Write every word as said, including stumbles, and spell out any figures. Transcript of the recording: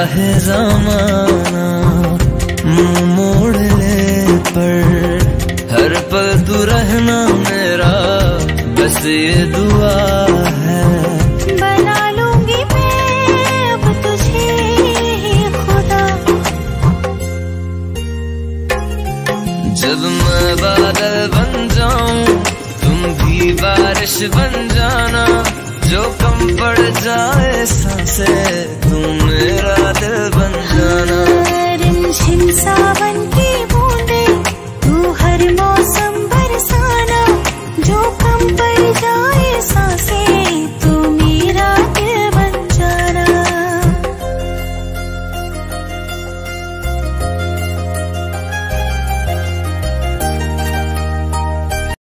चाहे ज़माना मुंह मोड़ ले, पर हर पल तू रहना मेरा बस ये दुआ है। बना लूंगी मैं अब तुझे खुदा, जब मैं बादल बन जाऊं तुम भी बारिश बन जाना, जो कम पड़ जाए सांसें तुम मेरा दिल बन जाना। रिमझिम सावन